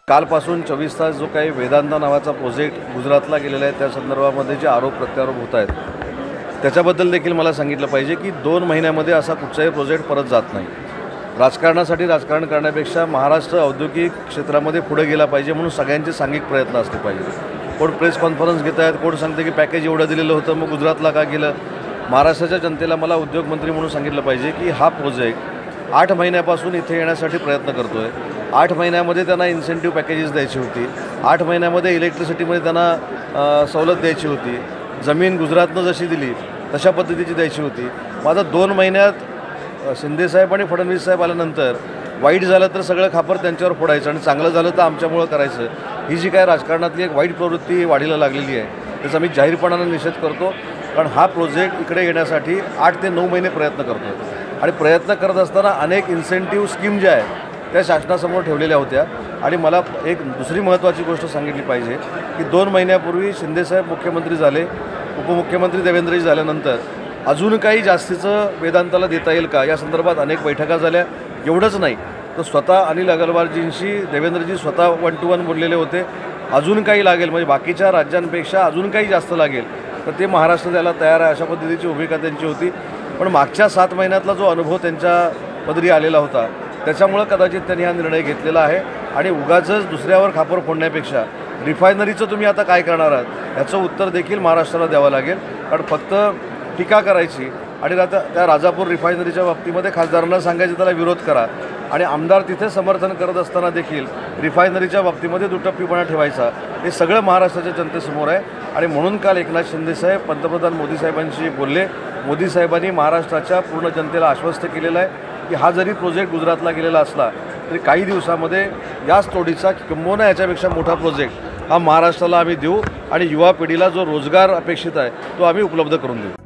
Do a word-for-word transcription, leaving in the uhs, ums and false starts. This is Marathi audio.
कालपासून चोवीस तास जो काही वेदांता नावाचा प्रोजेक्ट गुजरातला गेलेला आहे त्या संदर्भामध्ये जे आरोप प्रत्यारोप होत आहेत त्याच्याबद्दल देखील मला सांगितलं पाहिजे की दोन महिन्यामध्ये असा कुठचाही प्रोजेक्ट परत जात नाही। राजकारणासाठी राजकारण करण्यापेक्षा महाराष्ट्र औद्योगिक क्षेत्रामध्ये पुढे गेला पाहिजे म्हणून सगळ्यांचे सांघिक प्रयत्न असले पाहिजे। कोण प्रेस कॉन्फरन्स घेत आहेत, कोण सांगते की पॅकेज एवढं दिलेलं होतं मग गुजरातला का गेलं। महाराष्ट्राच्या जनतेला मला उद्योगमंत्री म्हणून सांगितलं पाहिजे की हा प्रोजेक्ट आठ महिन्यापासून इथे येण्यासाठी प्रयत्न करतो आहे। आठ महिन्यामध्ये त्यांना इन्सेंटिव्ह पॅकेजेस द्यायची होती, आठ महिन्यामध्ये इलेक्ट्रिसिटीमध्ये त्यांना सवलत द्यायची होती, जमीन गुजरातनं जशी दिली तशा पद्धतीची द्यायची होती। माझा दोन महिन्यात शिंदेसाहेब आणि फडणवीस साहेब आल्यानंतर वाईट झालं तर सगळं खापर त्यांच्यावर फोडायचं आणि चांगलं झालं तर आमच्यामुळं करायचं, ही जी काय राजकारणातली एक वाईट प्रवृत्ती वाढीला लागलेली आहे त्याचा मी जाहीरपणाने निषेध करतो। कारण हा प्रोजेक्ट इकडे येण्यासाठी आठ ते नऊ महिने प्रयत्न करतो आणि प्रयत्न करत असताना अनेक इन्सेंटिव्ह स्कीम ज्या आहेत त्या शासनासमोर ठेवलेल्या होत्या। आणि मला एक दुसरी महत्त्वाची गोष्ट सांगितली पाहिजे की दोन महिन्यापूर्वी शिंदेसाहेब मुख्यमंत्री झाले, उपमुख्यमंत्री देवेंद्रजी झाल्यानंतर अजून काही जास्तीचं वेदांताला देता येईल का या संदर्भात अनेक बैठका झाल्या। एवढंच नाही तर स्वतः अनिल अगरवालजींशी देवेंद्रजी स्वतः वन टू वन बोललेले होते, अजून काही लागेल म्हणजे बाकीच्या राज्यांपेक्षा अजून काही जास्त लागेल तर ते महाराष्ट्र द्यायला तयार आहे अशा पद्धतीची भूमिका त्यांची होती। पण मागच्या सात महिन्यातला जो अनुभव त्यांच्या पदरी आलेला होता त्याच्यामुळं कदाचित त्यांनी हा निर्णय घेतलेला आहे। आणि उगाचच दुसऱ्यावर खापर फोडण्यापेक्षा रिफायनरीचं तुम्ही आता काय करणार आहात याचं उत्तर देखील महाराष्ट्राला द्यावं लागेल। कारण फक्त टीका करायची आणि आता त्या राजापूर रिफायनरीच्या बाबतीमध्ये खासदारांना सांगायचं त्याला विरोध करा आणि आमदार तिथे समर्थन करत असताना देखील रिफायनरीच्या बाबतीमध्ये दुटप्पीपणा ठेवायचा, हे सगळं महाराष्ट्राच्या जनतेसमोर आहे। आणि म्हणून काल एकनाथ शिंदेसाहेब पंतप्रधान मोदी साहेबांशी बोलले। मोदी साहेबांनी महाराष्ट्राच्या पूर्ण जनतेला आश्वस्त केलेलं आहे की हा जरी प्रोजेक्ट गुजरातला गेलेला असला तरी काही दिवसामध्ये याच तोडीचा किंबहुना याच्यापेक्षा मोठा प्रोजेक्ट हा महाराष्ट्राला आम्ही देऊ आणि युवा पिढीला जो रोजगार अपेक्षित आहे तो आम्ही उपलब्ध करून देऊ।